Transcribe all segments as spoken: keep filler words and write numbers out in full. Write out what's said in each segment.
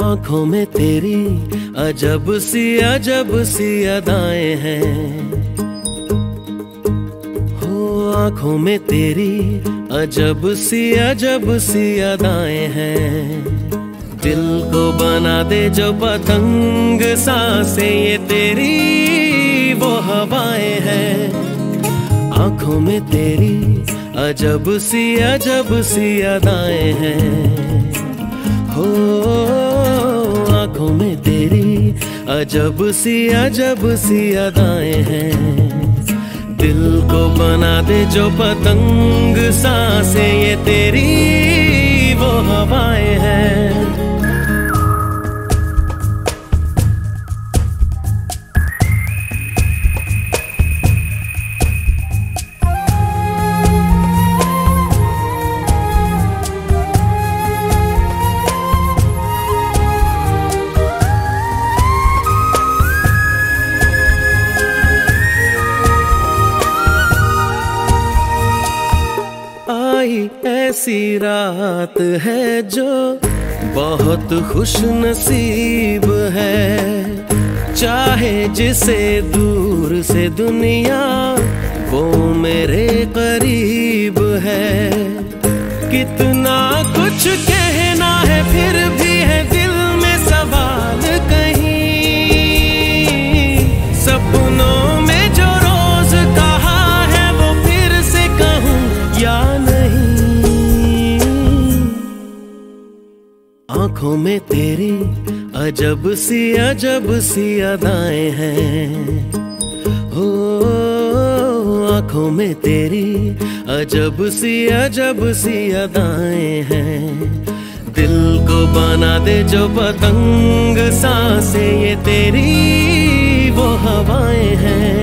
आँखों में तेरी अजब सी अजब सी अदाएं हैं, हो आँखों में तेरी अजब सी अजब सी अदाएं हैं। दिल को बना दे जो पतंग सांसें ये तेरी वो हवाएं हैं। आँखों में तेरी अजब सी अजब सी अदाएं हैं, हो आँखों में तेरी अजब सी अजब सी अदाएं हैं। दिल को बना दे जो पतंग सांसें ये तेरी वो हवाएं हैं। ऐसी रात है जो बहुत खुश नसीब है, चाहे जिसे दूर से दुनिया वो मेरे करीब है। कितना कुछ कहना है फिर भी है दिल में सवाल कहीं, सपनों में जो रोज कहा है वो फिर से कहूँ या नहीं। आँखों में तेरी अजब सी अजब सी अदाएं हैं, हो आँखों में तेरी अजब सी अजब सी अदाएं हैं। दिल को बना दे जो पतंग सांसें ये तेरी वो हवाएं हैं।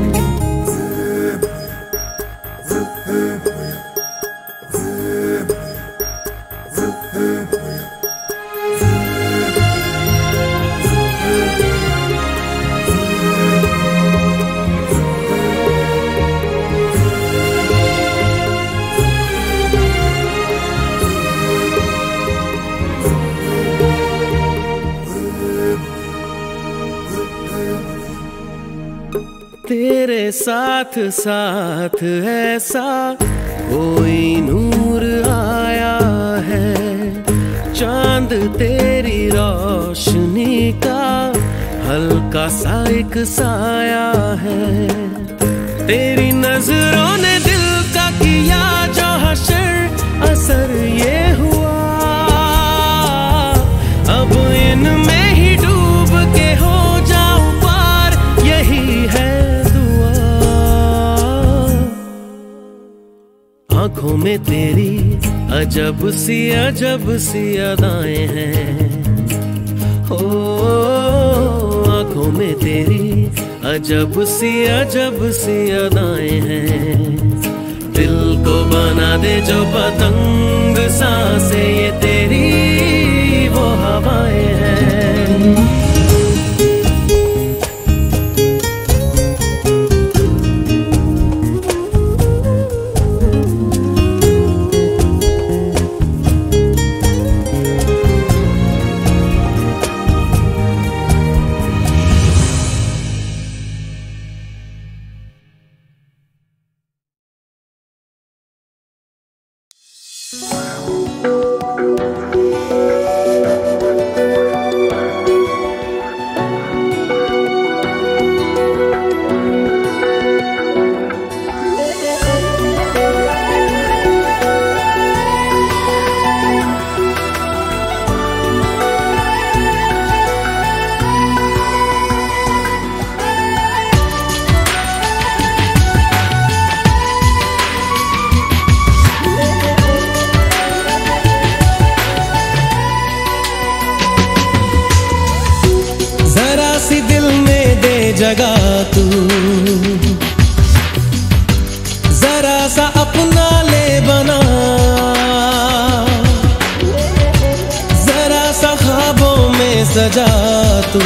तेरे साथ साथ ऐसा कोई नूर आया है, चांद तेरी रोशनी का हल्का सा एक साया है। तेरी नजरों ने दिल का किया जो हशर असर ये हुआ, अब इनमें ही डूब के हो जाऊं पार यही है। आँखों में तेरी अजब सी अजब सी अदाएं हैं, हो आँखों में तेरी अजब सी अजब सी अदाएं हैं। दिल को बना दे जो पतंग सांसें ये तेरी वो हवाएं हैं। जगा तू जरा सा अपना ले बना, जरा सा ख्वाबों में सजा तू,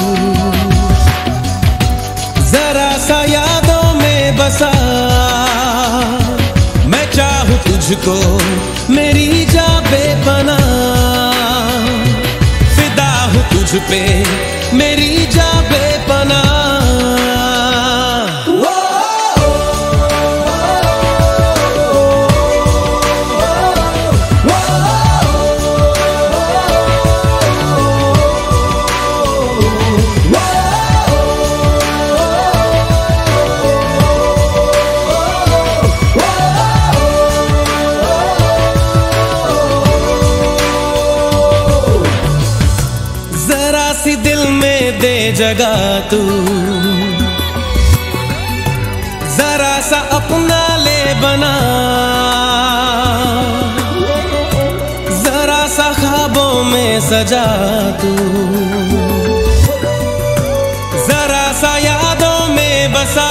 जरा सा यादों में बसा। मैं चाहूं तुझको मेरी जा बेपनाह, फिदा पे मेरी जा बेपनाह। दिल में दे जगह तू, जरा सा अपना ले बना, जरा सा ख्वाबों में सजा तू, जरा सा यादों में बसा।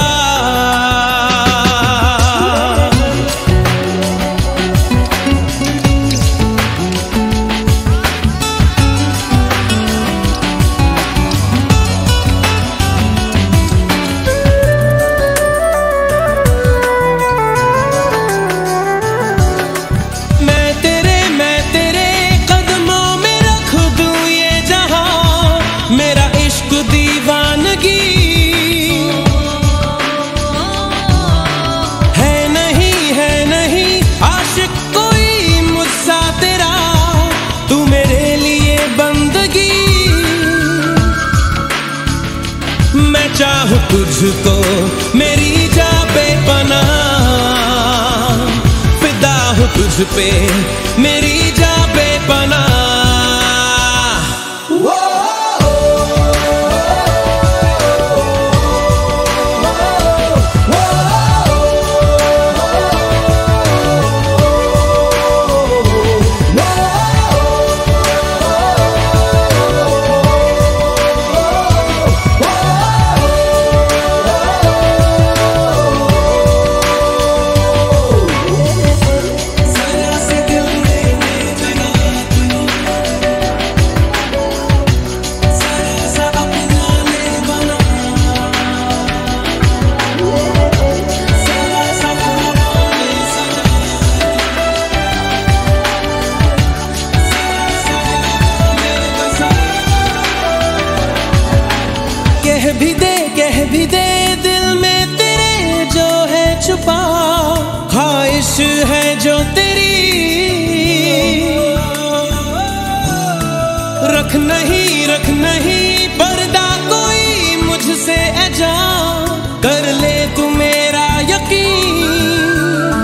चाहूं तुझको मेरी जा बेपनाह, फिदा हूं तुझ पे मेरी जा बेपनाह। कह भी दे कह भी दे दिल में तेरे जो है छुपा, ख्वाहिश है जो तेरी, रख नहीं रख नहीं पर्दा कोई मुझसे ऐजा, कर ले तू मेरा यकीन।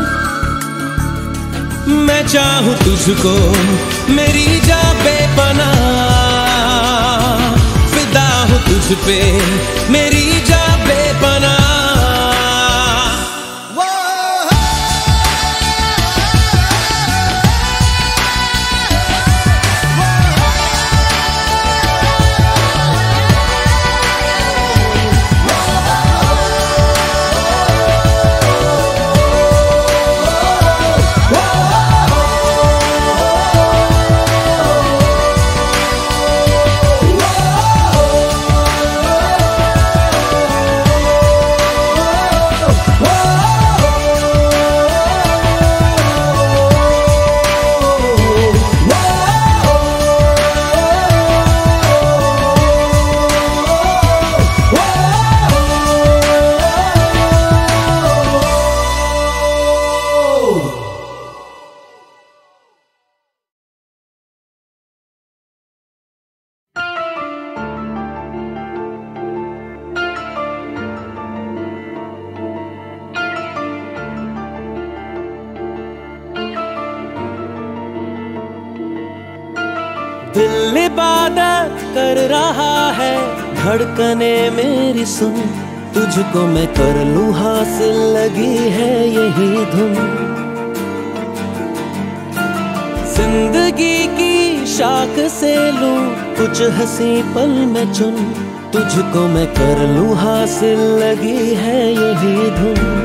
मैं चाहूं तुझको मेरी जा बेपनाह, तुझ पे मेरी जा बेपनाह। दिल इबादत कर रहा है, धड़कने मेरी सुन, तुझको मैं कर लूं हासिल, लगी है यही धुन। जिंदगी की शाख से लूं कुछ हंसी पल में चुन, तुझको मैं कर लूं हासिल, लगी है यही धुन।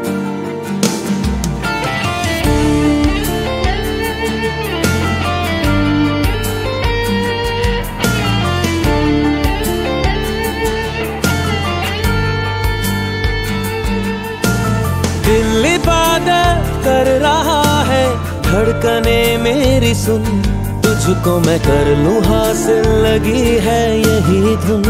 दिल इबादत कर रहा है, धड़कने मेरी सुन, तुझको मैं कर लूं हासिल, लगी है यही धुन।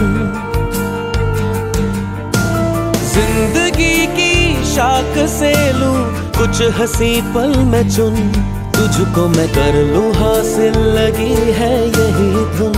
जिंदगी की शाख से लूं कुछ हंसी पल में चुन, तुझको मैं कर लूं हासिल, लगी है यही धुन।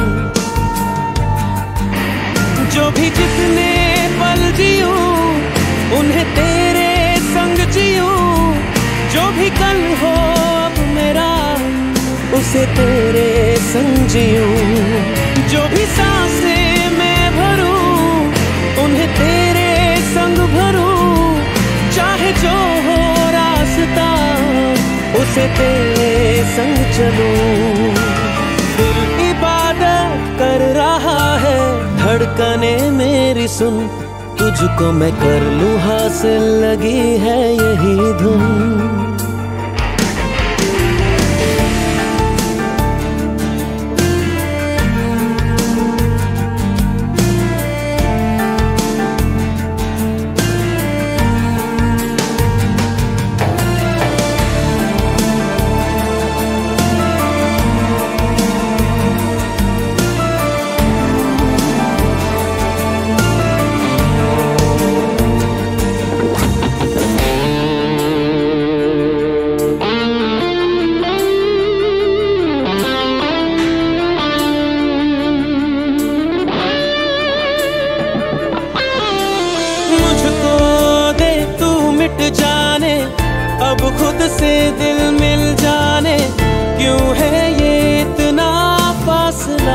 जो भी जितने पल जियूं उन्हें तेरे संग जियूं, जो भी कल हो अब मेरा उसे तेरे संग जियूं। जो भी सांसें मैं भरूं उन्हें तेरे संग भरूं, चाहे जो हो रास्ता उसे तेरे संग चलूं। दिल इबादत कर रहा है, धड़कने मेरी सुन, तुझको मैं कर लूं हासिल, लगी है यही धुन। जाने अब खुद से दिल मिल जाने, क्यों है ये इतना फासला।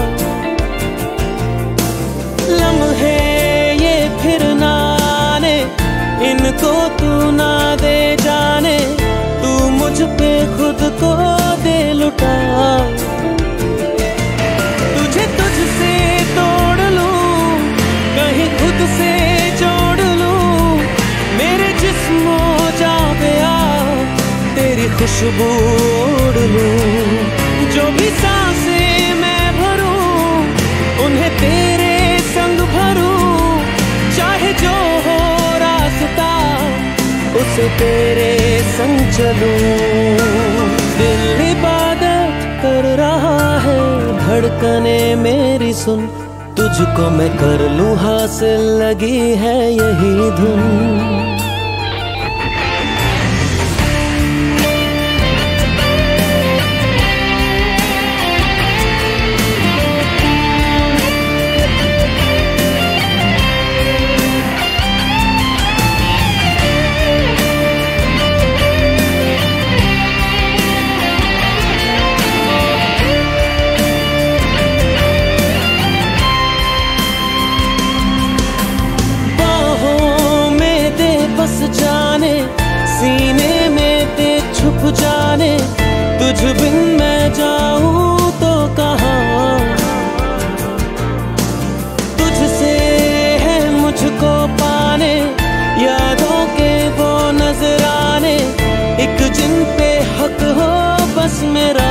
लम्हे ये फिर ना आने, इनको तू ना दे जाने, तू मुझ पे खुद को दे लुटा। तुझे तुझसे तोड़ लूं, कहीं खुद से जोड़ लूं, मेरे जिस्मो जा गया तेरी खुशबू ओढ़ लूं। जो भी सांसें मैं भरूं उन्हें तेरे संग भरूं, चाहे जो हो रास्ता उसे तेरे संग चलूं। दिल इबादत कर रहा है, धड़कने मेरी सुन, तुझको मैं कर लूं हासिल, लगी है यही धुन। बस जाने सीने में ते छुप जाने, तुझ बिन मैं जाऊं तो कहाँ। तुझसे है मुझको पाने, यादों के वो नजराने, एक जिन पे हक हो बस मेरा।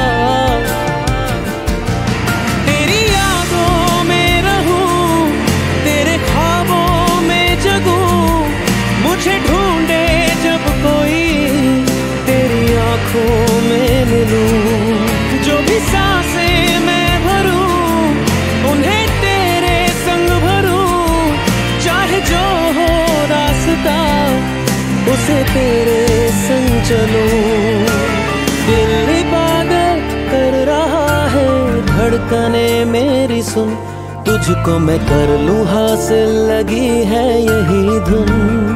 तेरी यादों में रहूं, तेरे ख्वाबों में जगूं, मुझे ढूंढे जब कोई तेरी आंखों में मिलूं। जो भी सांसें मैं भरूं उन्हें तेरे संग भरूं, चाहे जो हो रास्ता उसे तेरे संग चलूं। दिल इबादत कर रहा है, धड़कने मेरी सुन, तुझको मैं कर लूं हासिल, लगी है यही धुन।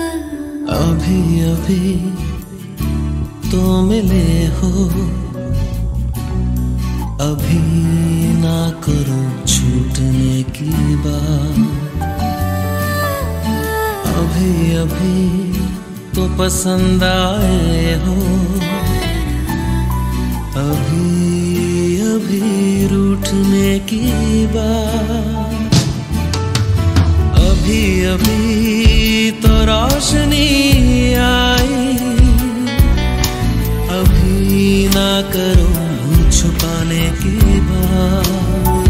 अभी अभी तो मिले हो, अभी ना करो छूटने की बात, अभी अभी तो पसंद आए हो, अभी अभी रूठने की बात, अभी अभी तो रोशनी आई, अभी ना करो छुपाने की बात,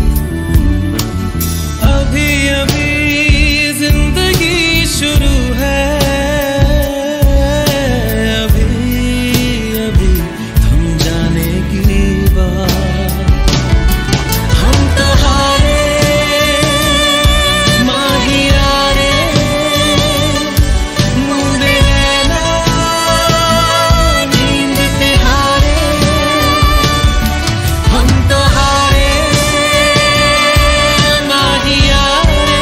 अभी अभी जिंदगी शुरू है, अभी अभी थम जाने की बात। हम तो हारे माहियारे, मुंडे नैना नींद पे हारे, हम तो हारे माहियारे,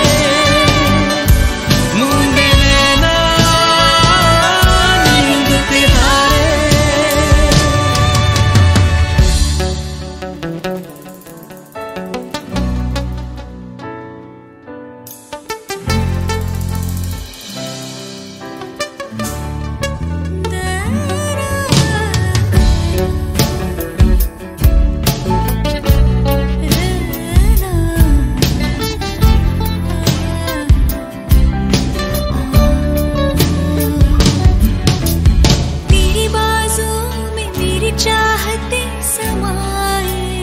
मुंडे नैना नींद पे हारे। तेरी बाजों में मेरी चाहते समाए,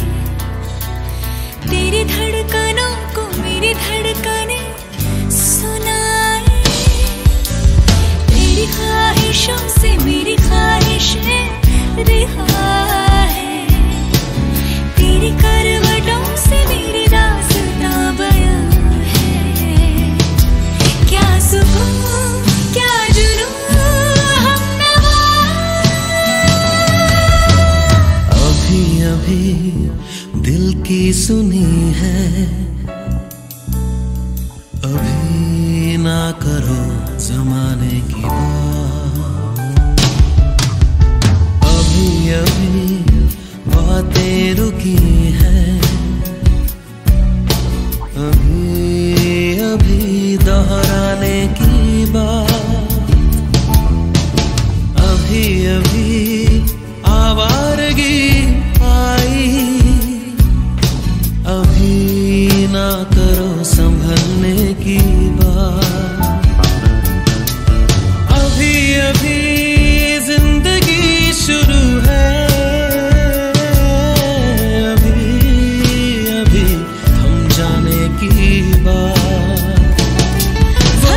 तेरी धड़कनों को मेरी धड़कने सुनाए, तेरी ख्वाहिशों से मेरी ख्वाहिशें रिहा है, तेरी करवटों से मेरी दास्तां बयां है। क्या सुकून क्या जुनून हमनवा, अभी अभी दिल की सुनी है, अभी ना करो जमाने की बात, अभी अभी बातें रुकी हैं, अभी अभी दोहराने की बात, अभी अभी आवारगी आई, अभी ना करो संभलने की बात, अभी अभी जिंदगी शुरू है, अभी अभी थम जाने की बात।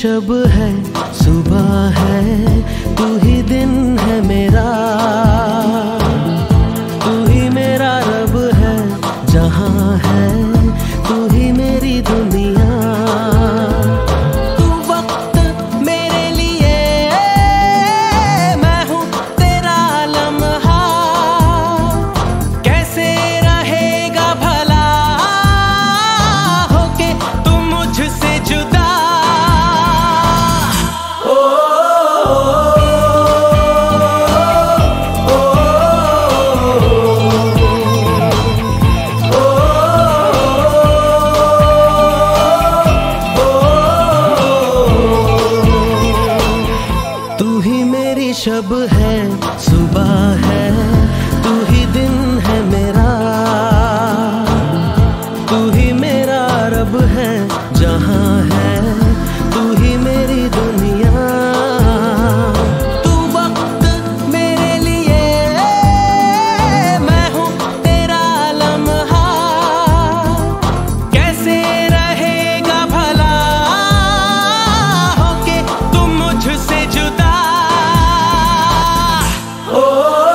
शब है, सुबह है, तू ही दिन है मेरा, तू ही मेरा रब है, जहां है तू ही मेरी दुनिया। तू वक्त मेरे लिए, मैं हूँ तेरा लम्हा, कैसे रहेगा भला होके तू मुझसे जुदा। ओ, तू ही मेरी शब है, सुबह है, तू ही दिन है मेरा, तू ही मेरा रब है, जहां है तू ही मेरी दुनिया। तू वक्त मेरे लिए, मैं हूँ तेरा लम्हा, कैसे रहेगा भला होके तू मुझसे जुदा। ओ,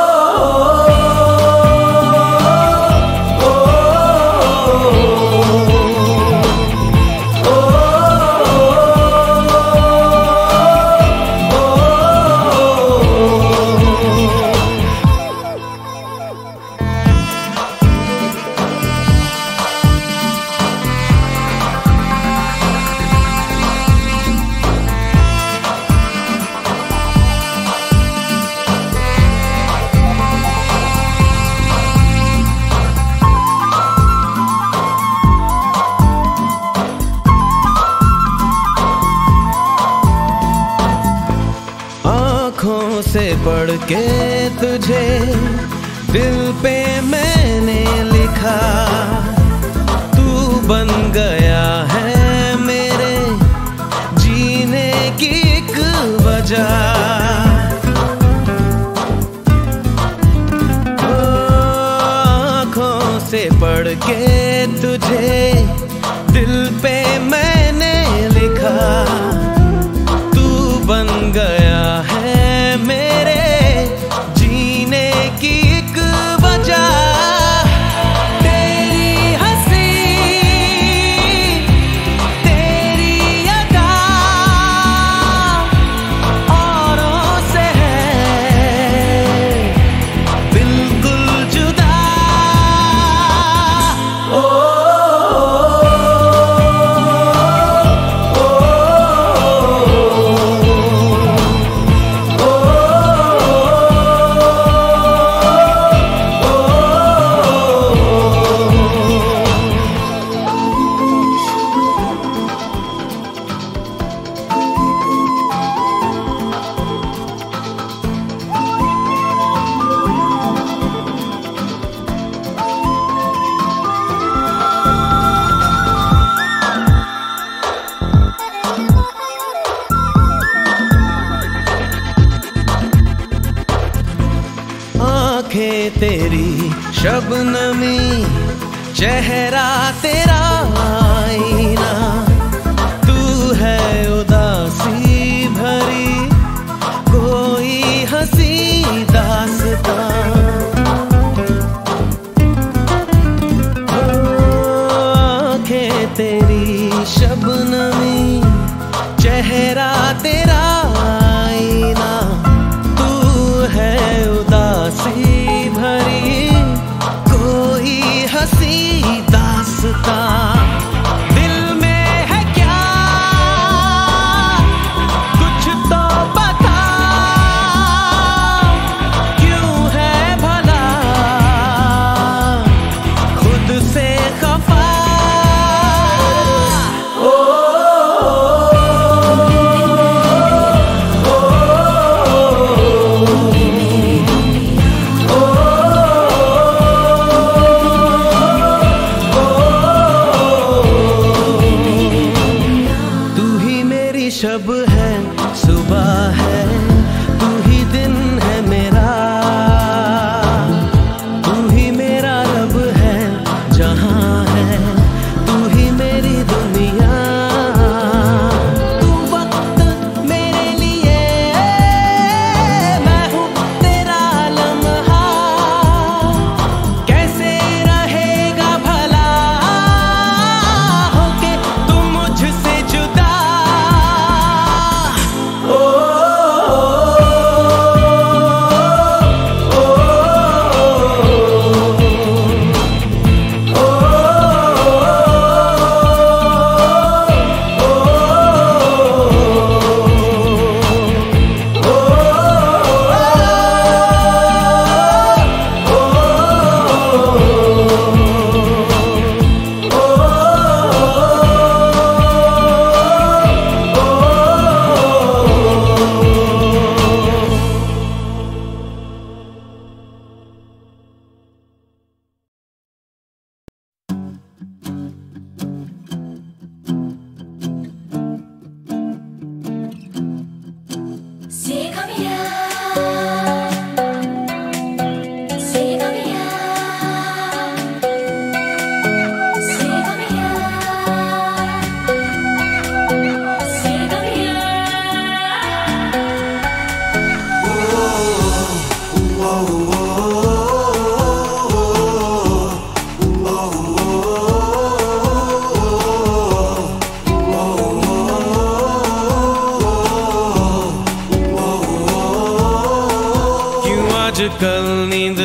आँखों से पढ़ के तुझे दिल पे मैंने लिखा, तू बन गया है मेरे जीने की एक वजह। ओ, आँखों से पढ़ के तुझे दिल पे मैंने लिखा, तू बन गया है मेरे जीने की एक वजह। तेरी हंसी, तेरी अदा औरों से है बिल्कुल जुदा। ओ, आँखें तेरी शबनमी, चेहरा तेरा आईना, तू है उदासी भरी कोई हंसी दास्तां। आँखें तेरी शबनमी, चेहरा तेरा आईना, तू है उदासी भरी कोई हंसी दास्तां। दिल में है क्या कुछ तो बता, क्यों है भला खुद से खफा। ओ, ओ, ओ, ओ, ओ, ओ, ओ, ओ, ओ,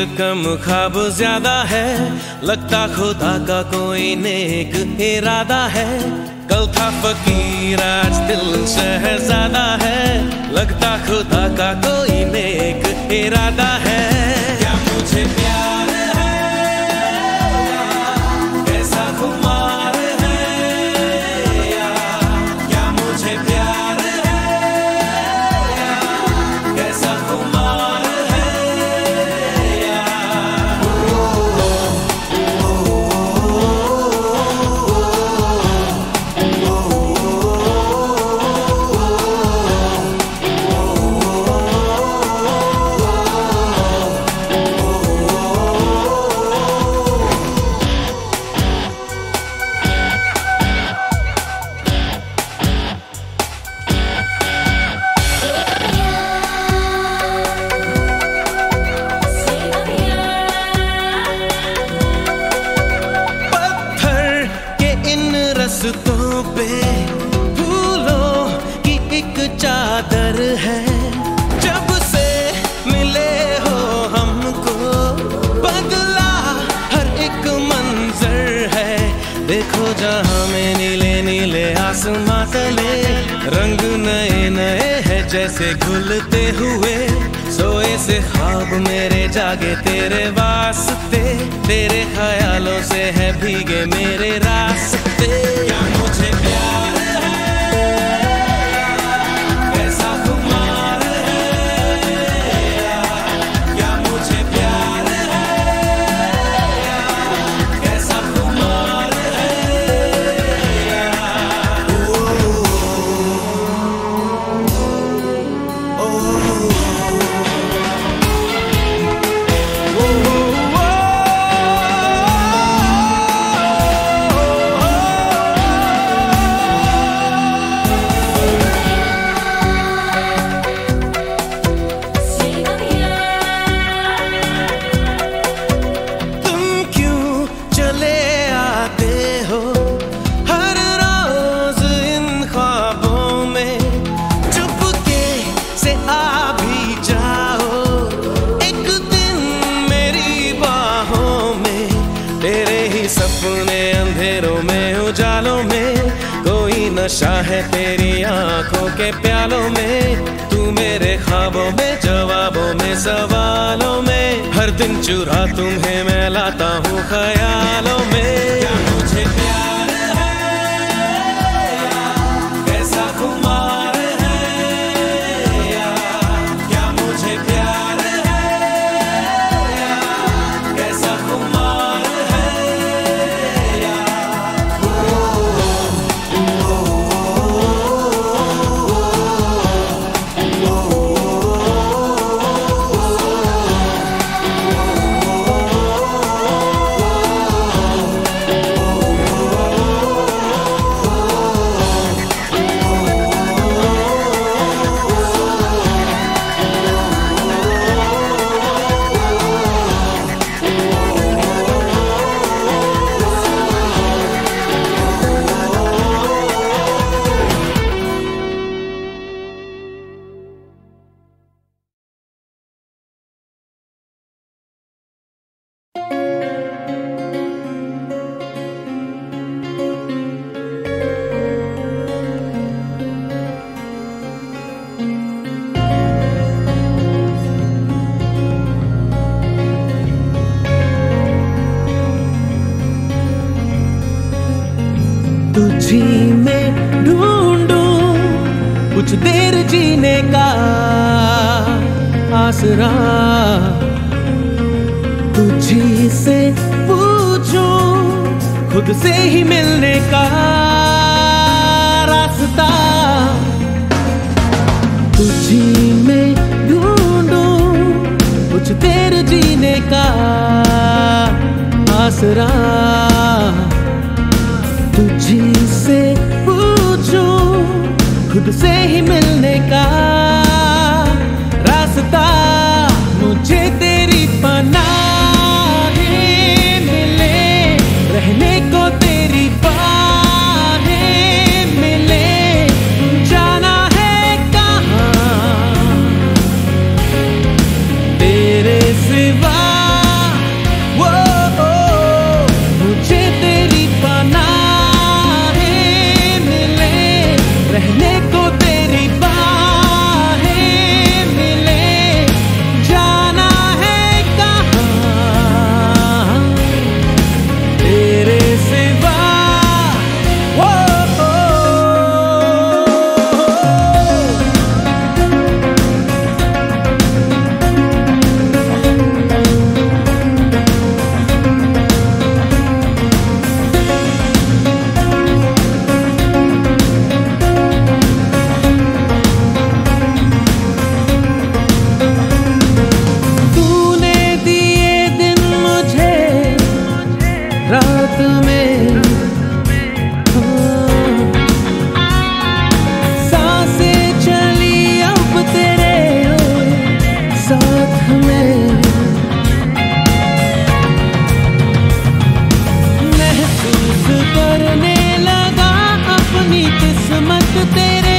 कम ख्वाब ज्यादा है, लगता खुदा का कोई नेक इरादा है। कल था फकीर आज दिल शहजादा है, लगता खुदा का कोई नेक इरादा है। क्या मुझे प्यार पे फूलों की एक चादर है। जब से मिले हो हमको बदला हर एक मंजर है। देखो जहां में नीले नीले आसमां तले, रंग नए नए हैं जैसे घुलते हुए। सोए से ख्वाब मेरे जागे तेरे वास्ते, तेरे ख्यालों से है भीगे मेरे रास्ते। क्या मुझे प्यार है, कैसा खुमार है, क्या मुझे प्यार है, कैसा खुमार है। ओ, ओ, ओ, सपने अंधेरों में उजालों में, कोई नशा है तेरी आंखों के प्यालों में। तू मेरे ख्वाबों में, जवाबों में, सवालों में, हर दिन चुरा तुम्हें मैं लाता हूँ ख्यालों में। क्या मुझे प्यार है, कैसा खुमार है, क्या मुझे प्यार है, कैसा खुमार है। तुझी में ढूंढूं कुछ देर जीने का आसरा, तुझी से पूछूं खुद से ही मिलने का रास्ता। तुझी में ढूंढूं कुछ देर जीने का आसरा, तुझी से पूछूं खुद से ही मिलने का रास्ता। मुझे तेरी पनाह मिले, रहने को तेरी बाहें मिले। जाना है कहाँ तेरे सिवा साथ में, हाँ। सांसें चली अब तेरे साथ में, महसूस करने लगा अपनी किस्मत तेरे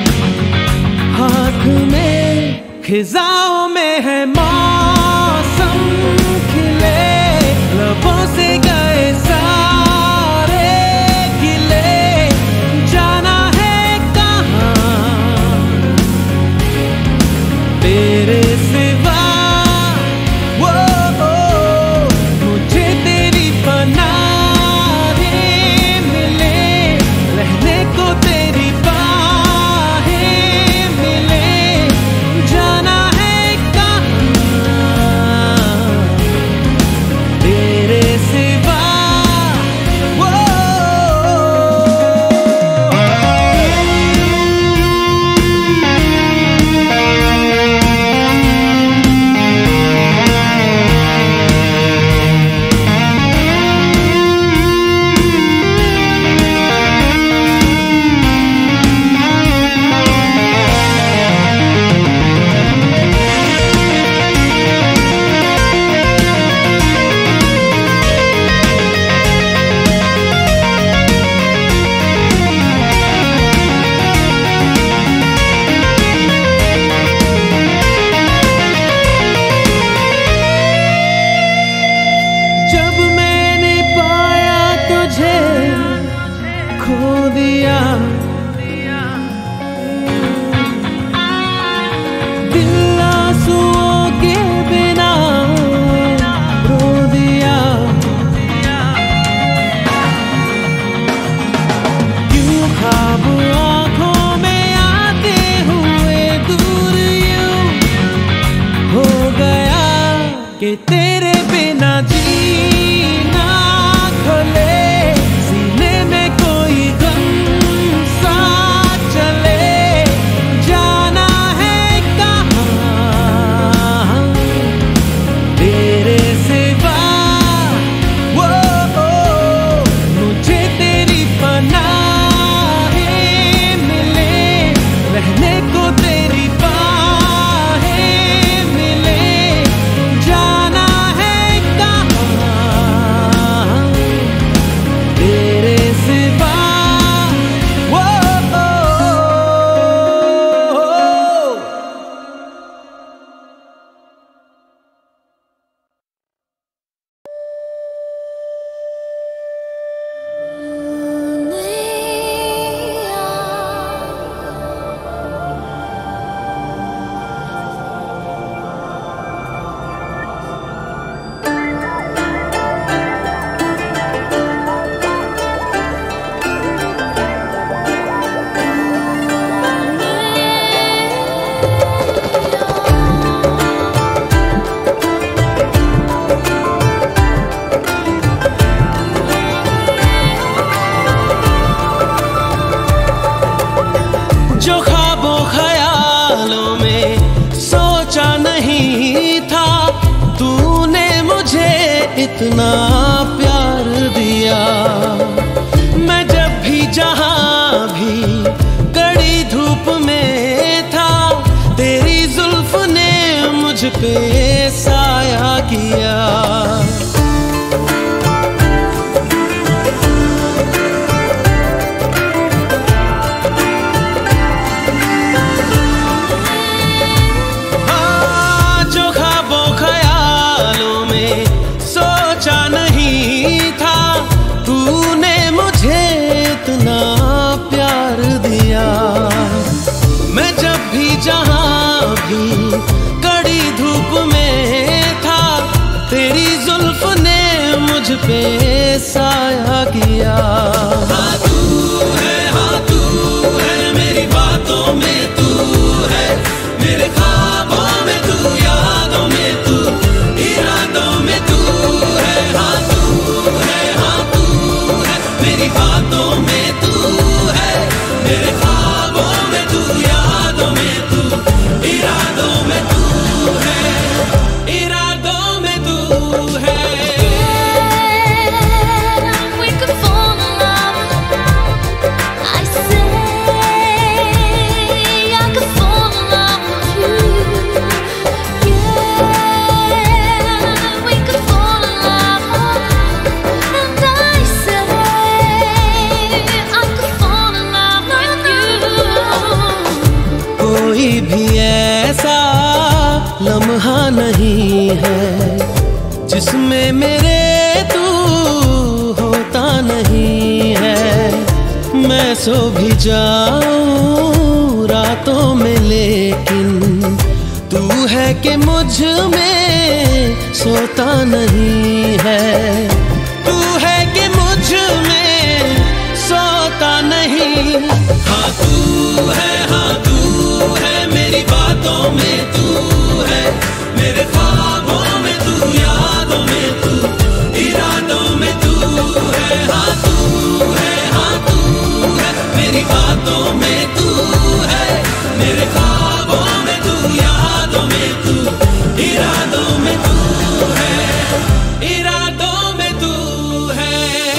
हाथ में। खिजाओं में है मौसम खिले, लबों से गए सारे गिले, जाना है कहाँ तेरे सिवा, वो मुझे तेरी पनाह मिले, रहने को तेरी बाहें मिले, जाना है कहाँ तेरे सिवा, वो। जब मैंने पाया तुझे खो दिया, दिल आंसुओं के बिना रो दिया, यूं ख्वाब आँखों में आते हुए दूर यूं हो गया कि तेरे बिना जीना खले, सीने में कोई गम सा चले, जाना है कहाँ तेरे सिवा, वो मुझे तेरी पनाह मिले, रहने को तेरी बाहें मिले, जाना है कहाँ तेरे सिवा, वो। जो ख्वाबों ख्यालों में सोचा नहीं था, तूने मुझे इतना प्यार दिया। मैं जब भी जहां भी कड़ी धूप में था, तेरी जुल्फ ने मुझ पे साया किया। हाँ, जो ख्वाबों ख्यालों में सोचा नहीं में मेरे तू होता नहीं है। मैं सो भी जाऊं रातों में लेकिन तू है कि मुझ में सोता नहीं है। तू है कि मुझ में सोता नहीं। हाँ तू है, हाँ तू है, मेरी बातों में तू है, मेरे ख्वाबों में तू, यादों में तू, इरादों में तू है। हाँ तू है, हाँ तू है, मेरी बातों में तू है, मेरे ख्वाबों में तू, यादों में तू, इरादों में तू है, इरादों में तू है।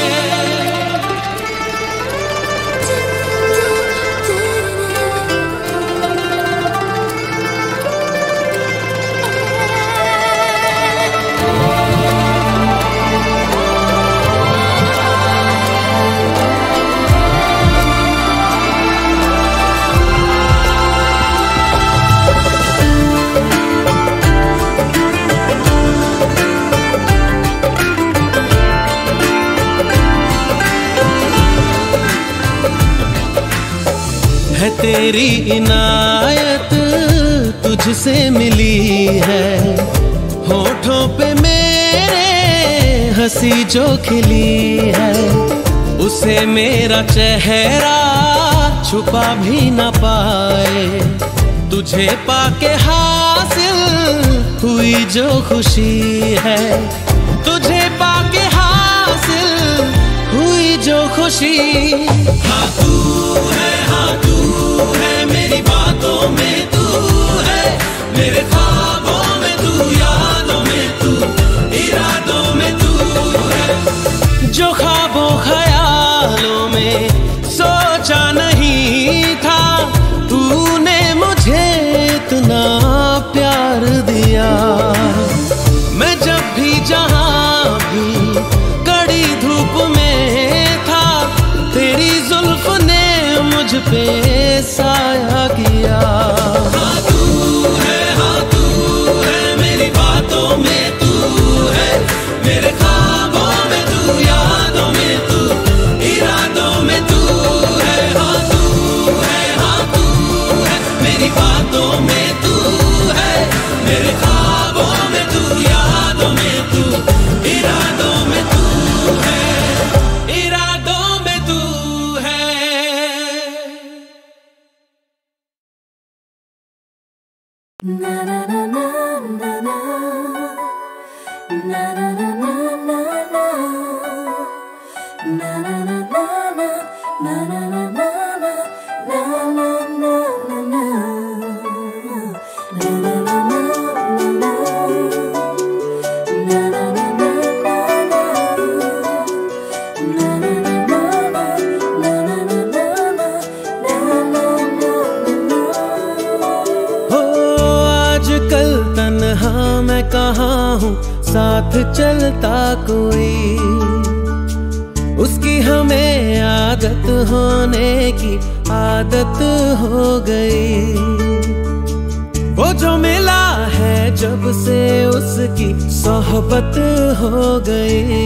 है तेरी इनायत तुझसे मिली है, होठों पे मेरे हंसी जो खिली है, उसे मेरा चेहरा छुपा भी न पाए। तुझे पाके हासिल हुई जो खुशी है, तुझे पाके हासिल हुई जो खुशी। हाँ तू है, हाँ तू है, मेरी बातों में तू है, मेरे ख्वाबों में तू, यादों में तू, इरादों में तू है। जो ख्वाबों ख्यालों में सोचा नहीं था, तूने मुझे इतना प्यार दिया। मैं जब भी जहां भी कड़ी धूप में था, तेरी जुल्फ ने मुझ पे साया किया। हाँ तू है, हाँ तू है, मेरी बातों में तू है, मेरे ख्वाबों में तू, यादों में तू, इरादों में तू है। हाँ तू है, हाँ तू है, मेरी बातों में तू है, मेरे ख्वाबों में तू, यादों में तू, इरादों में तू है, इरादों में तू है। Na na na na na na na na na na na na na na na na na na na मैं कहाँ हूँ साथ चलता कोई, उसकी हमें आदत होने की आदत हो गई। वो जो मिला है जब से उसकी सोहबत हो गई।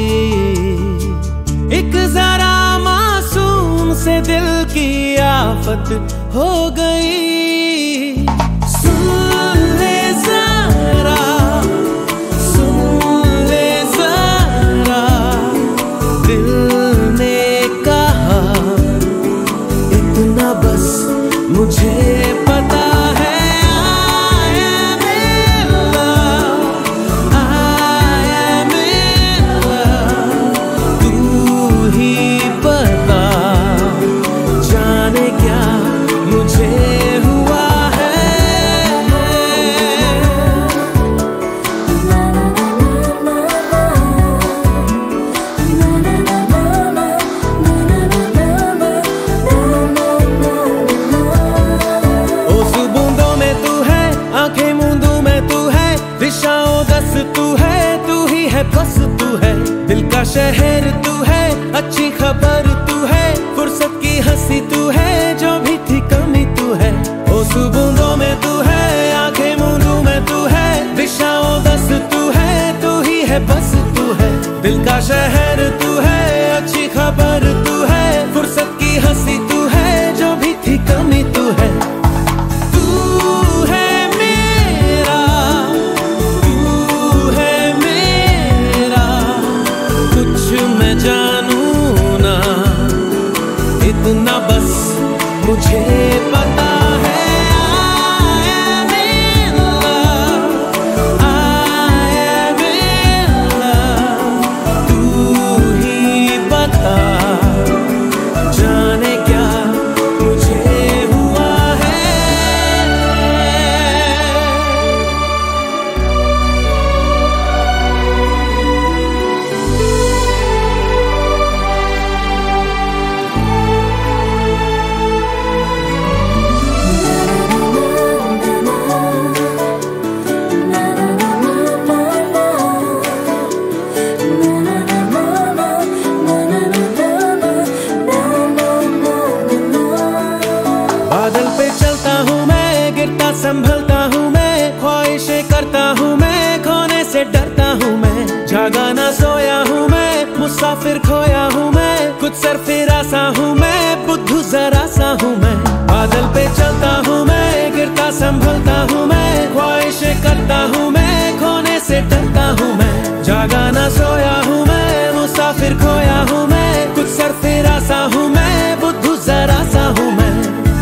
एक जरा मासूम से दिल की आफत हो गई। सुन ले जरा, सुन ले जरा, दिल ने कहा इतना बस मुझे पता है। बस तू है दिल का शहर, तू है अच्छी खबर, तू है फुर्सत की हंसी, तू है जो भी थी कमी, तू है ओ सुबूंदों में, तू है आंखें मूंदों में, तू है दिशाओं दस, तू है तू ही है बस तू गिरता संभलता हूँ मैं, ख्वाहिशें करता हूँ मैं, खोने से डरता हूँ मैं, जागा ना सोया हूँ मैं, मुसाफिर खोया हूँ मैं, कुछ सरफिरा सा हूँ मैं, बुद्धू जरा सा हूँ मैं, बादल पे चलता हूँ मैं, गिरता संभलता हूँ मैं, ख्वाहिशें करता हूँ मैं, खोने से डरता हूँ मैं, जागा ना सोया हूँ मैं, मुसाफिर खोया हूँ मैं, कुछ सरफिरा सा हूँ मैं, बुद्धू जरा सा हूँ मैं।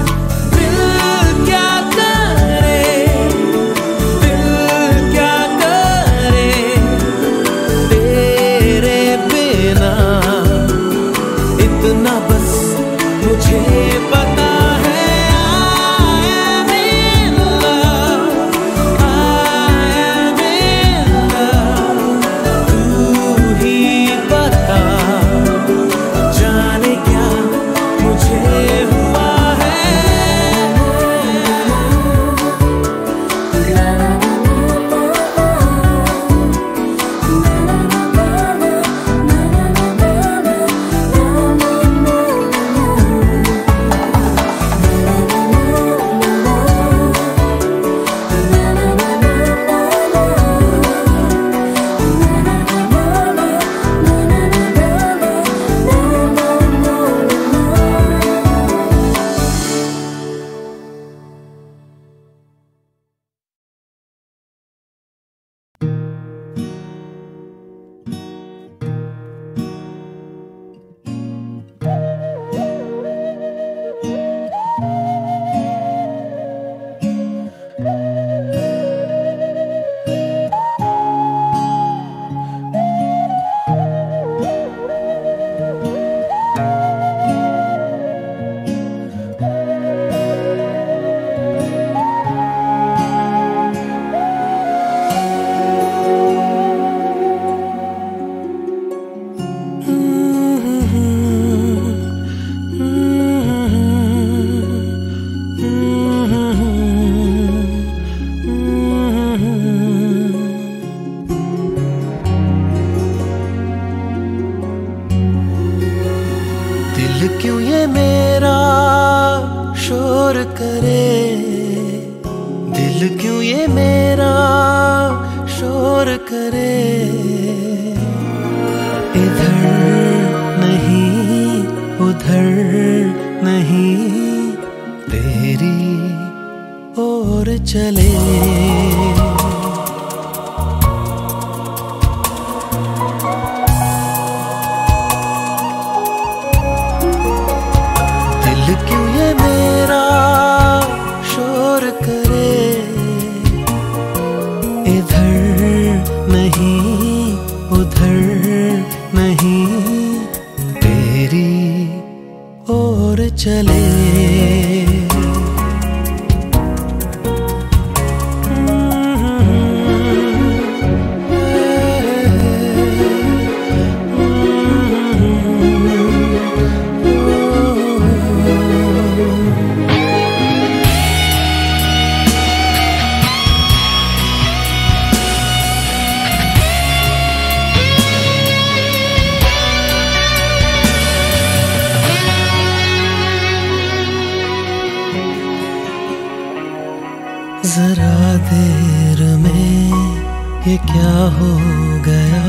जरा देर में ये क्या हो गया,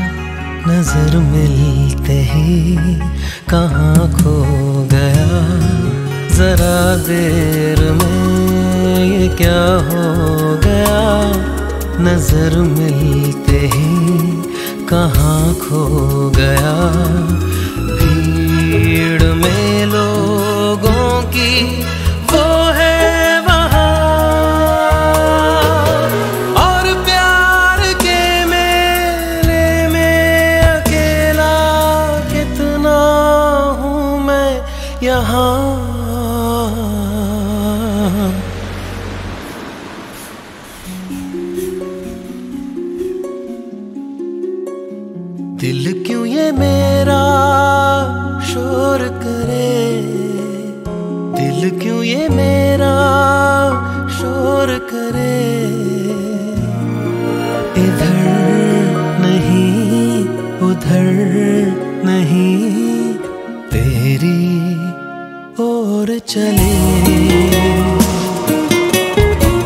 नजर मिलते ही कहाँ खो गया। जरा देर में ये क्या हो गया, नजर मिलते ही कहाँ खो गया। भीड़ में लोगों की वो है दिल क्यों ये मेरा शोर करे, दिल क्यों ये मेरा शोर करे। इधर नहीं उधर नहीं तेरी ओर चले।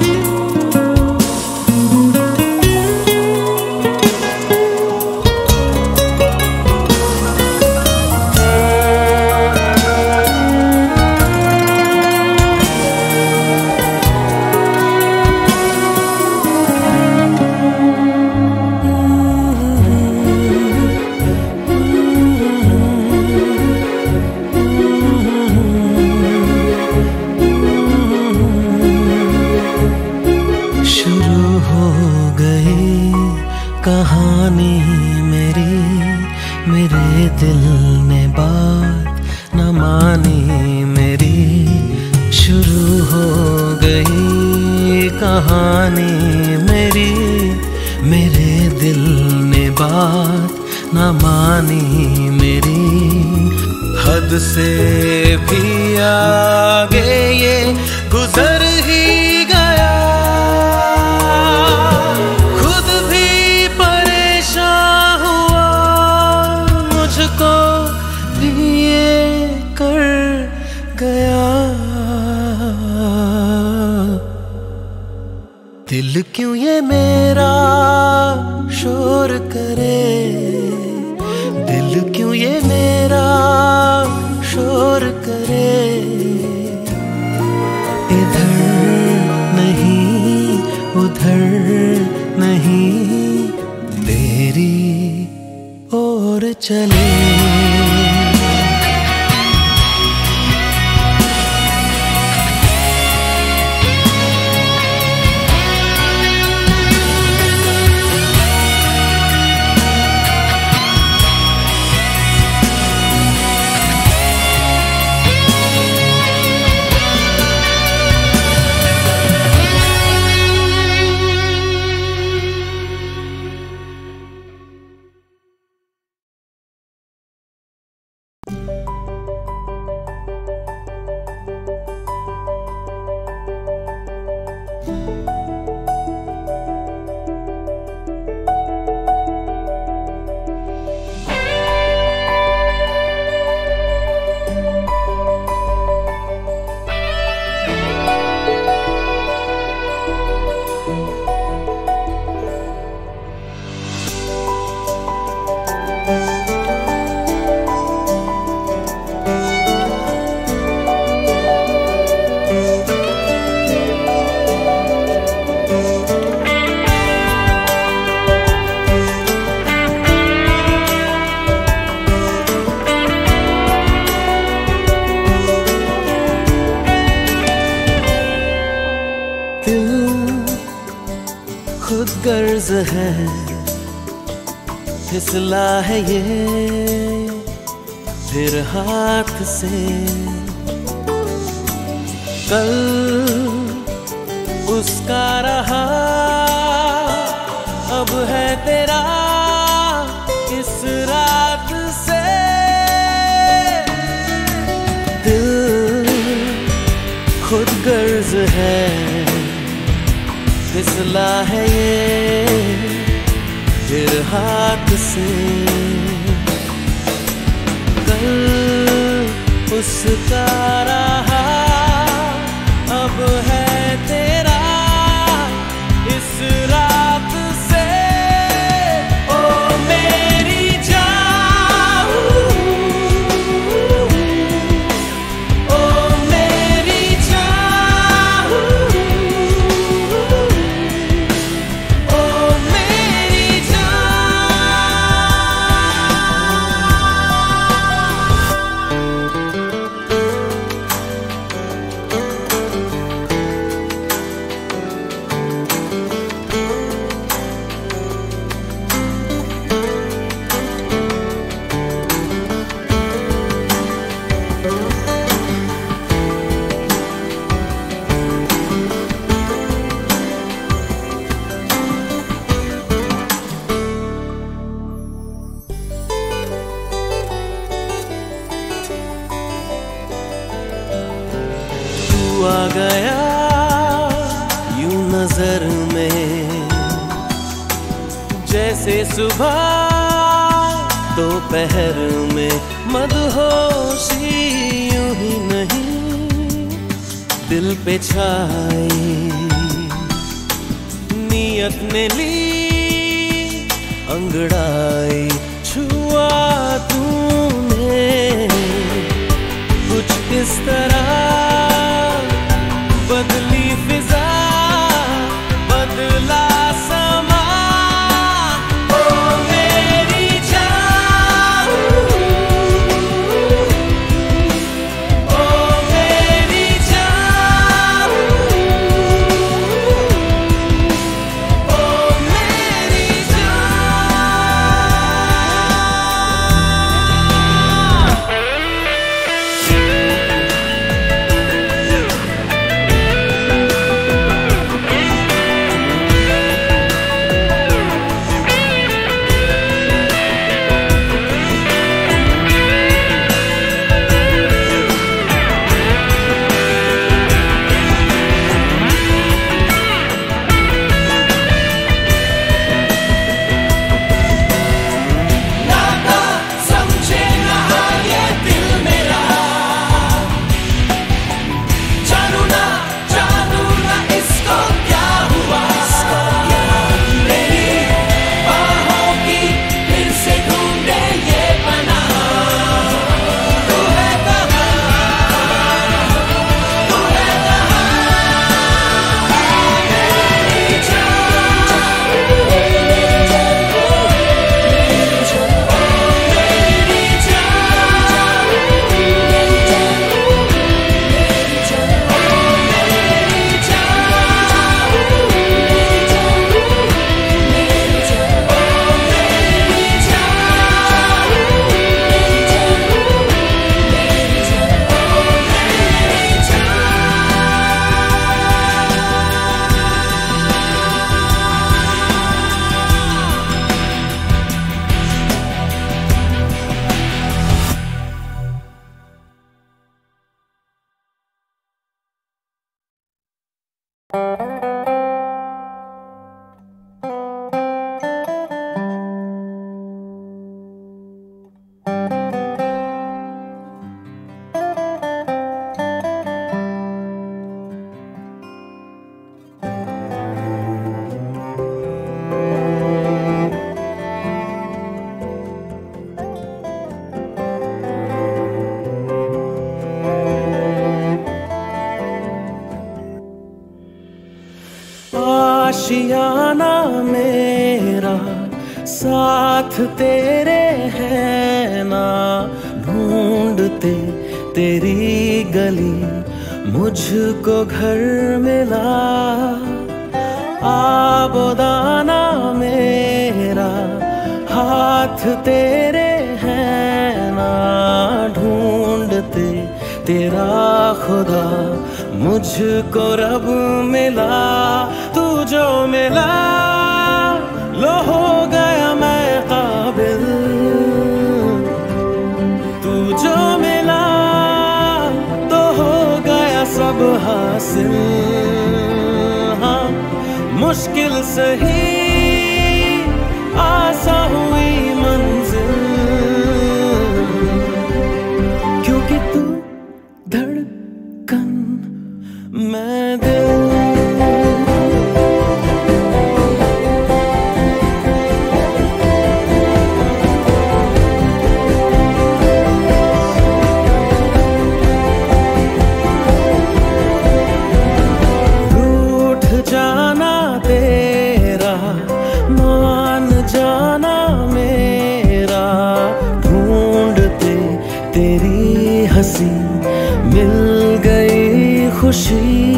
ने बात न मानी मेरी, शुरू हो गई कहानी मेरी। मेरे दिल ने बात न मानी मेरी, हद से भी आगे ये गुजर ही गया। खुद भी परेशान हुआ, मुझको भी ये कर गया। दिल क्यों ये मेरा शोर करे, दिल क्यों ये मेरा शोर करे। इधर नहीं उधर नहीं, तेरी ओर चले। खुद गर्ज है, फिसला है ये फिर हाथ से। कल उसका रहा, अब है तेरा इस रात से। दिल खुद गर्ज है, फिसला है ये फिर हाथ से। कल उसका रहा, अब है तेरा इस रात से। ओ मेरी जान, ओ मेरी जान, आ गया यूं नजर में, जैसे सुबह दोपहर में। मदहोशी यूं ही नहीं दिल पे छाई, नियत ने ली अंगड़ाई। छुआ तूने कुछ इस तरह, बदली फिजा बदला समा। ओ मेरी जान, ओ मेरी जान, ओ मेरी जान। आशियाना मेरा साथ तेरे है ना, ढूंढते तेरी गली मुझको घर मिला। आबोदाना मेरा हाथ तेरे है ना, ढूंढते तेरा खुदा मुझको रब मिला। तू जो मिला लो हो गया मैं काबिल, तू जो मिला तो हो गया सब हासिल। हाँ मुश्किल सही आसा हुई मंजिल, क्योंकि तू धड़कन मैं दिल। तेरी हंसी मिल गई खुशी,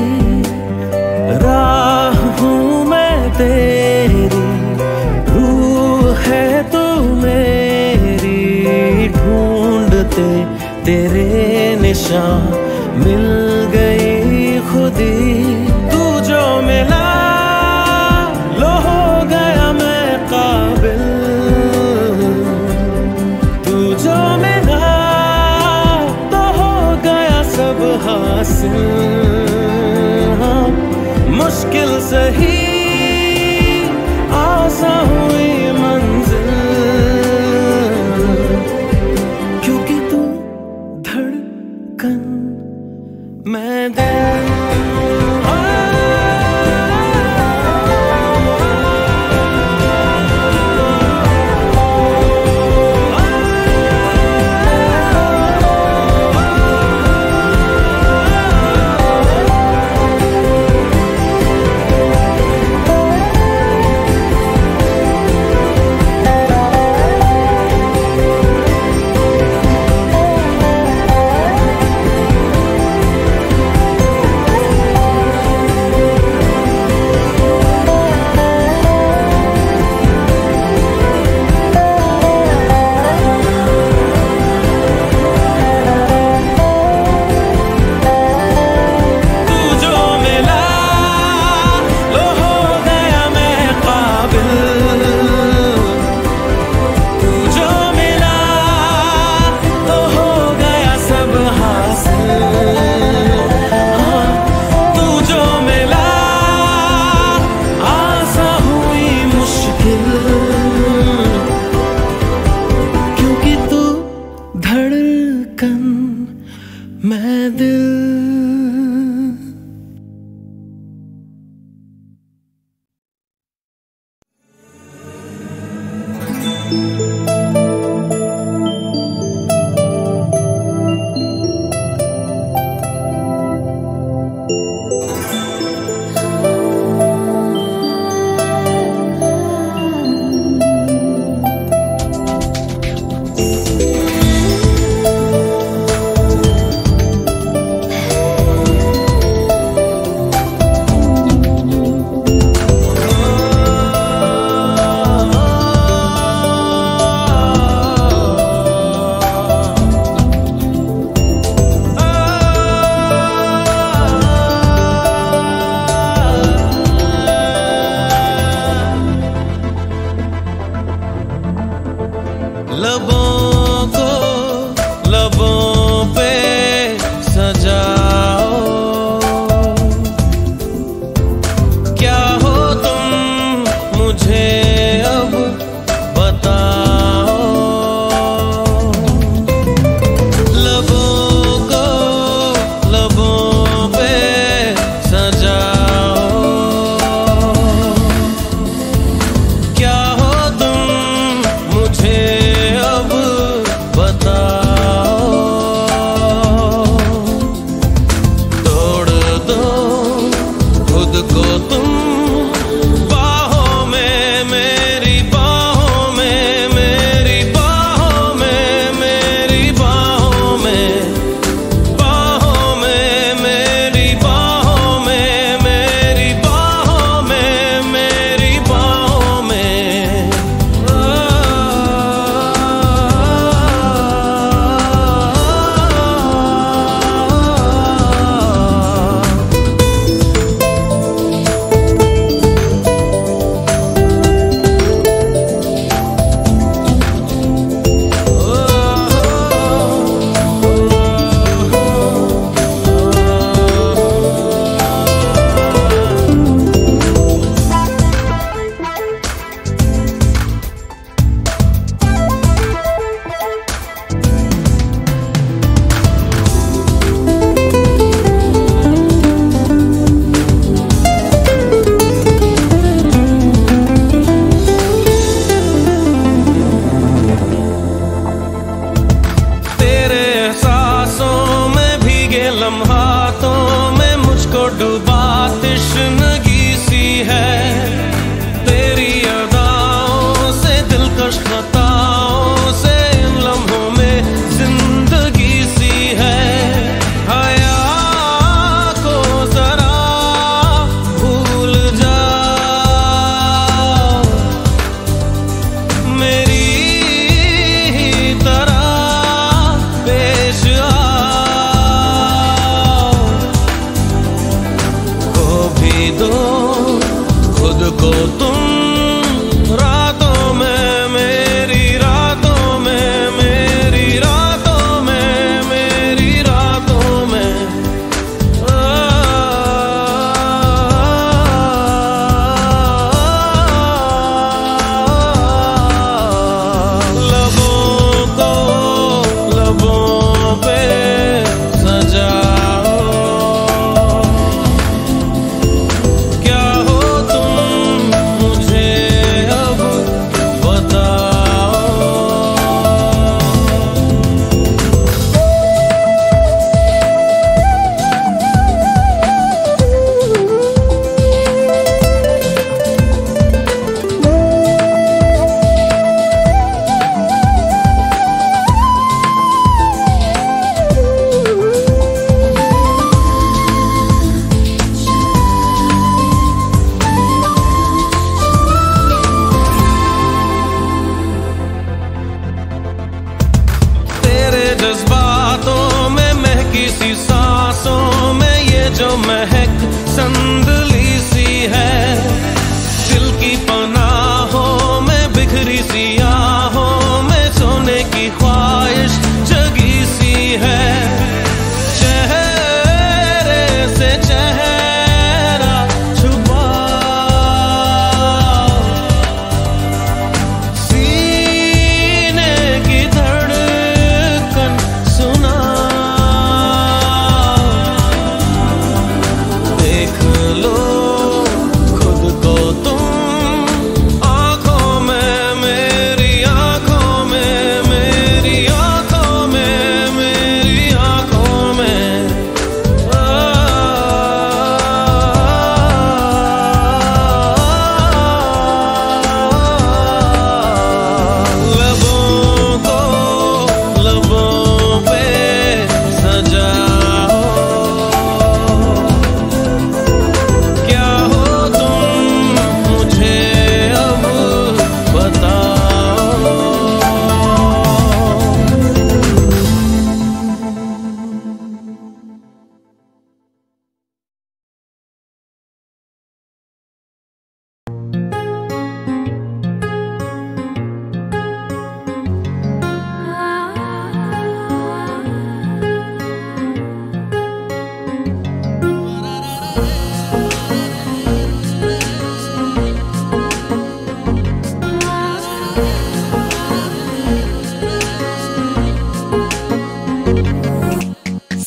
राह हूँ मैं तेरी, रूह है तू मेरी। ढूंढते तेरे निशान मिल गई खुदी। तू जो मिला लो हो गया मैं काबिल, तू जो मिला सब हासिल। हाँ मुश्किल सही आसा हुई मंजिल, क्योंकि तू धड़कन मैं दिल।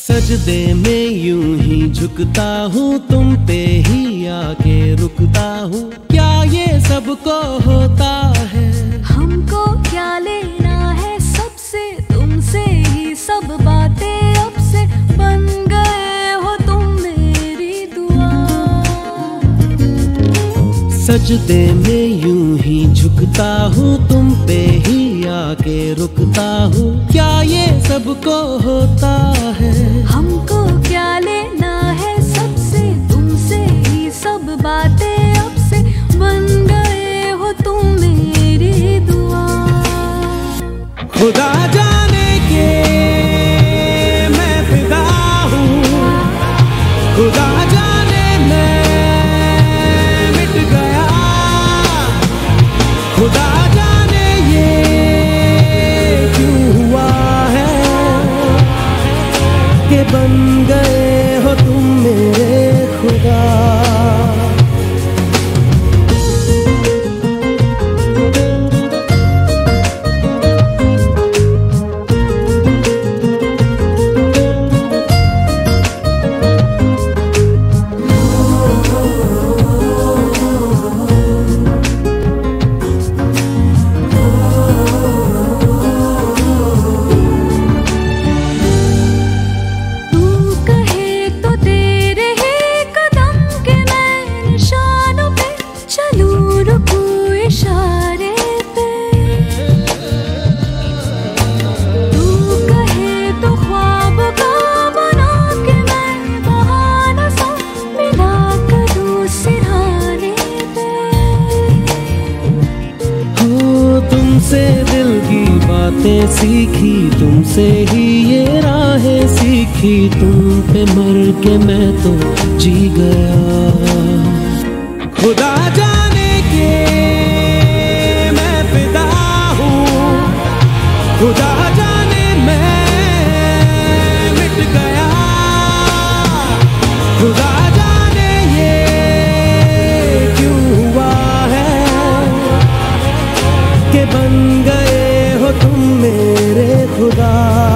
सजदे में यूं ही झुकता हूँ, तुम पे ही आके रुकता हूँ। क्या ये सबको होता है? हमको क्या लेना है सबसे, तुमसे ही सब बातें अब से बन गए हो तुम मेरी दुआ। सजदे में यूं ही झुकता हूँ, तुम पे ही आके रुकता हूँ। क्या ये सबको होता है? हमको क्या लेना है सबसे, तुमसे ही सब बातें अब से बन गए हो तुम मेरी दुआ। खुदा जाने के मैं फिदा हूँ, खुदा जाने मैं मिट गया। खुदा जाने ये क्यों हुआ है कि बन गए हो तुम मेरे खुदा। तुमसे दिल की बातें सीखी, तुमसे ही ये राहें सीखी। तुम पे मर के मैं तो जी गया। खुदा जाने के मैं फिदा हूँ, खुदा जाने मैं मिट गया। खुदा जाने ये क्यों हुआ है कि बन गए हो तुम मेरे खुदा।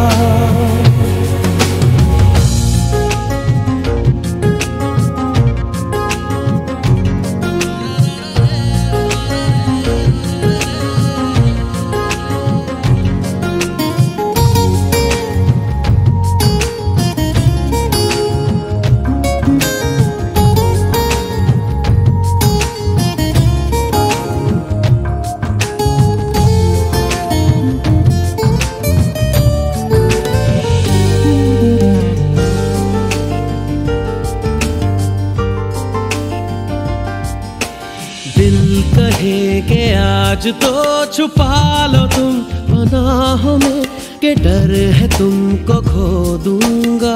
दिल कहे कि आज तो छुपा लो तुम पनाहों में, कि डर है तुमको खो दूंगा।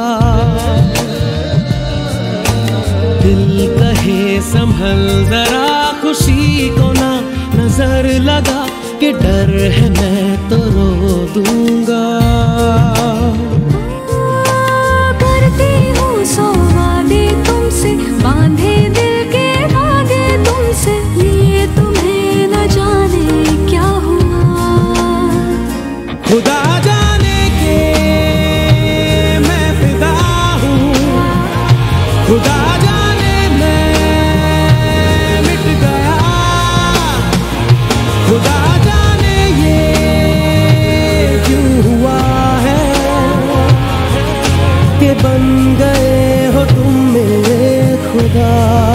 दिल कहे संभल जरा खुशी को ना नजर लगा, कि डर है मैं तो रो दूंगा। करती हूँ सौ वादे तुमसे, बांधे दिल के धागे तुमसे, ये तुम्हें न जाने क्या हुआ। खुदा जाने के मैं फिदा हूँ, खुदा जाने मैं मिट गया। खुदा जाने ये क्यों हुआ है कि बन गए हो तुम मेरे खुदा।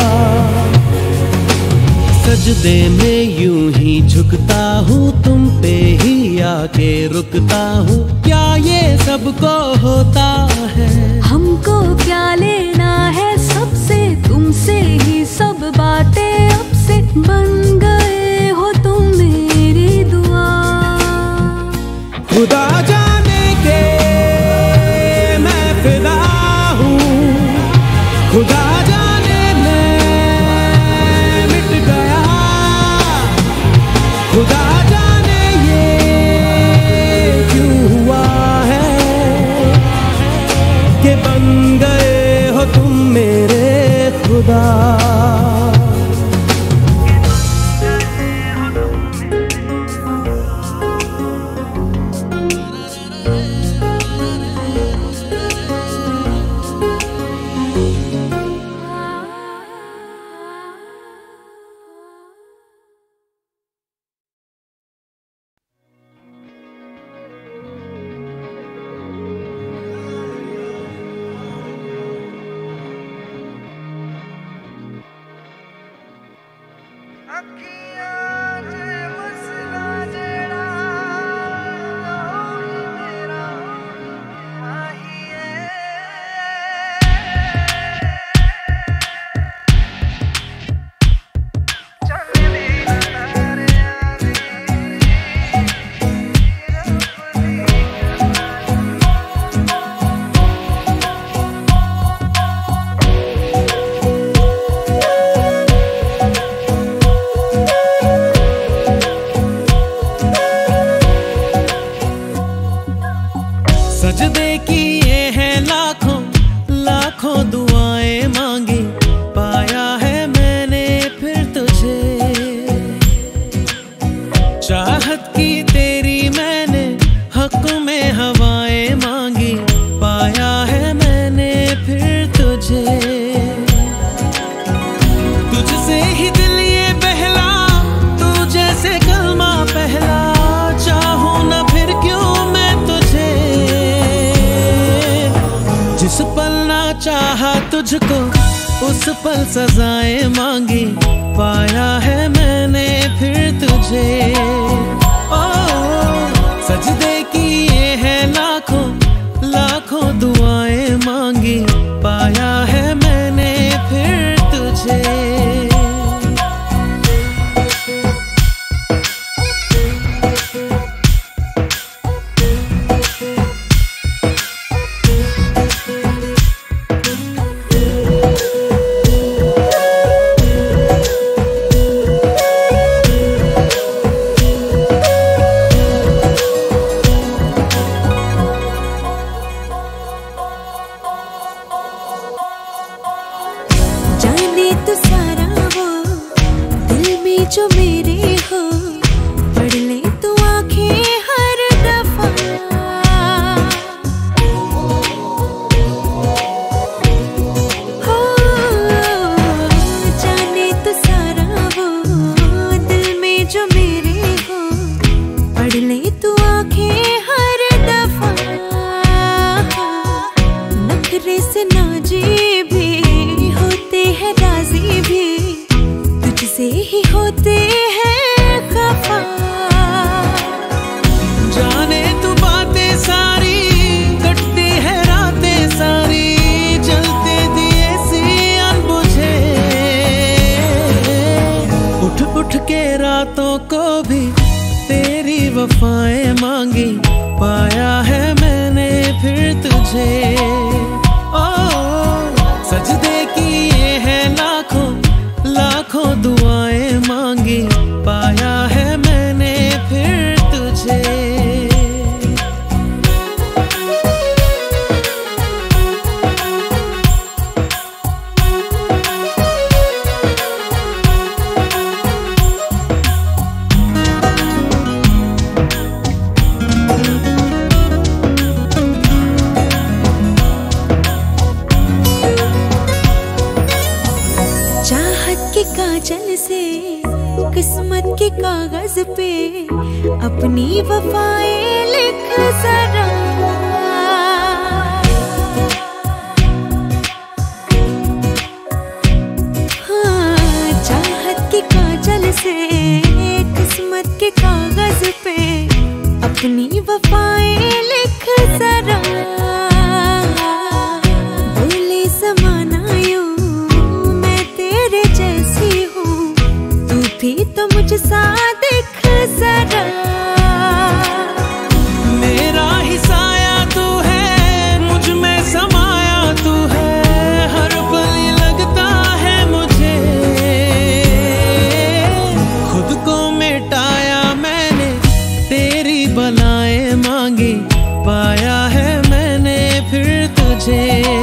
सजदे में यूं ही झुकता हूँ, तुम पे ही आके रुकता हूँ। क्या ये सबको होता है? हमको क्या लेना है सबसे, तुमसे ही सब बातें अब से बन गए हो तुम मेरी दुआ। खुदा जाने के मैं फिदा हूँ, खुदा जाने मैं मिट गया। खुदा जाने ये क्यों हुआ है कि बन गए हो तुम मेरे खुदा। सजदे किए हैं लाखों लाखों दुआएं मांगी, पाया है मैंने फिर तुझे। चाहत की तेरी मैंने हक में हवाएं मांगी, पाया है मैंने फिर तुझे। तुझसे ही दिल ये बहला, तू जैसे कलमा पहला, चाहूं ना फिर क्यों मैं तुझे। जिस पल ना चाहा तुझको उस पल सजाएं मांगी, पाया है मैंने फिर तुझे। ओ सजदे किए हैं लाखों लाखों दुआएं मांगी, पाया है मैंने फिर तुझे। जाने तो सारा वो दिल में जो मेरे हो, पढ़ ले तू आंखें हर दफा। हो जाने तो सारा वो दिल में जो मेरे हो, पढ़ ले तू आंखें हर दफा। नखरे से नाजी भी होते हैं, राजी भी तुझसे ही होते हैं खफा। जाने तू बातें सारी, कटती है रातें सारी, जलते दिए सी अनबुझे। उठ उठ के रातों को भी तेरी वफाएं मांगी, पाया है मैंने फिर तुझे। ओ सजदे किए हैं लाखों लाखों दुआएं मांगी, पाया है मैंने फिर तुझे। चाहत के काजल से किस्मत के कागज पे अपनी वफाएं लिख जरा। हाँ चाहत के काजल से किस्मत के कागज पे अपनी वफाएं लिख जरा। बोले ज़माना यूं भी तो मुझसा दिख जरा। मेरा ही साया तू है, मुझ में समाया तू है, हर पल ये लगता है मुझे। खुद को मिटाया मैंने, तेरी बलाएं मांगी, पाया है मैंने फिर तुझे।